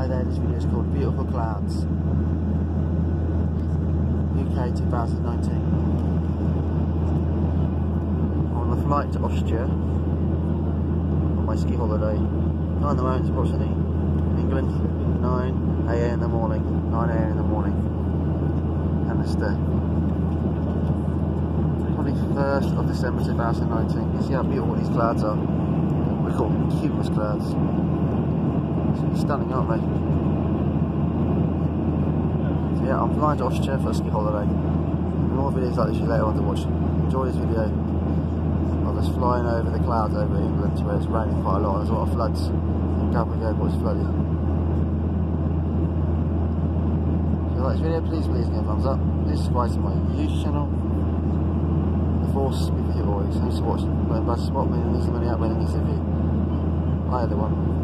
there, this video is called Beautiful Clouds, UK 2019. On the flight to Austria on my ski holiday, not in the mountains approximately, England, 9 AM in the morning, 9 AM in the morning, and it's the 21st of December 2019. You see how beautiful these clouds are? We call them cumulus clouds. It's stunning, aren't they? So yeah, I'm flying to Austria for a ski holiday. More videos like this you later on to watch. Enjoy this video of us flying over the clouds over England where it's raining quite a lot. There's a lot of floods. Gatwick Airport is flooded. If you like this video, please give me a thumbs up. Please subscribe to my YouTube channel. The force be with you always. Thanks for watching. Going back to spot me and there's many out winning this review. Bye everyone.